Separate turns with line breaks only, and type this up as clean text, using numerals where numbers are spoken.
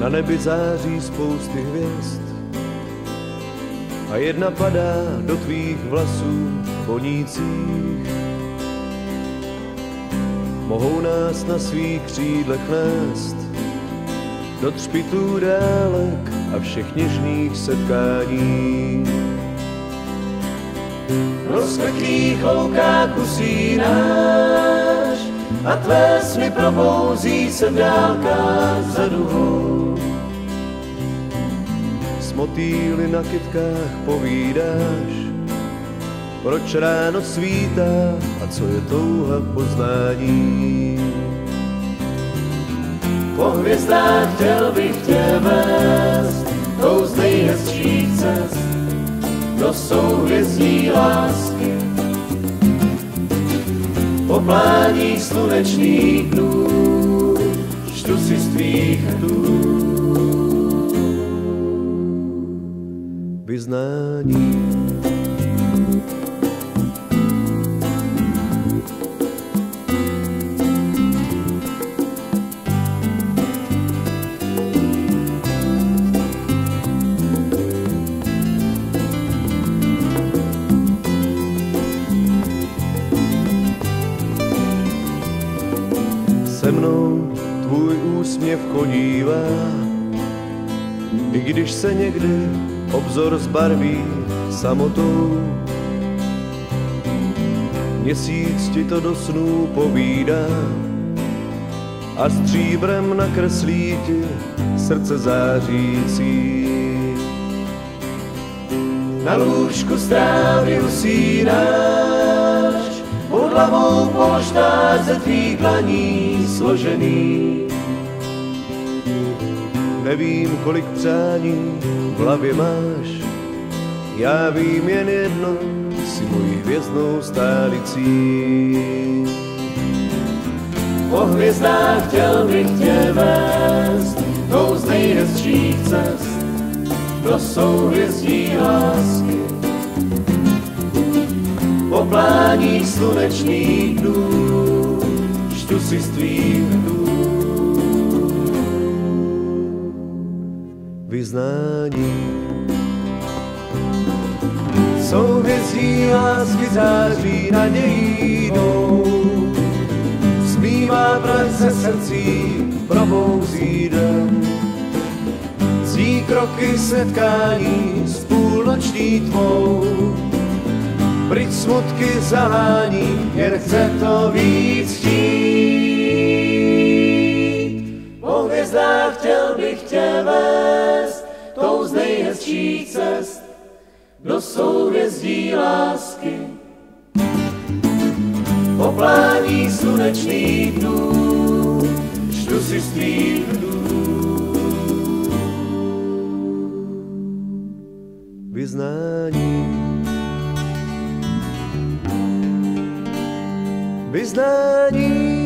Na nebi září spousty hvězd a jedna padá do tvých vlasů vonících. Mohou nás na svých křídlech nést do třpitů dálek a všech něžných setkání. V rozkvetlých loukách usínáš a tvé sny probouzí se v dálkách za duhou. S motýly na kytkách povídáš, proč ráno svítá a co je touha poznání. Po hvězdách chtěl bych tě vést tou z nejhezčích cest do souhvězdí lásky. Po pláních slunečných dnů čtu si z tvých hdů vyznání. Se mnou tvůj úsměv chodívá, i když se někdy obzor zbarví samotou. Měsíc ti to do snů povídá a stříbrem nakreslí ti srdce zářící. Na lůžku z trávy usínáš, pod hlavou polštář ze tvých dlaní složený. Nevím, kolik přání v hlavě máš, já vím jen jedno, jsi mojí hvězdnou stálicí. Po hvězdách chtěl bych tě vést tou z nejhezčích cest do souhvězdí lásky. Po pláních slunečných dnů čtu si z tvých hdů vyznání. Souhvězdí lásky září nadějí jdou, smívá prach ze srdcí probouzí den. Zní kroky setkání s půlnoční tvou, pryč smutky zahání, jen chce to víc chtít. Po hvězdách chtěl bych tě vést tou z nejhezčích cest do souhvězdí lásky. Po plání slunečných dnů čtu si z tvých hdů vyznání. Vyznání.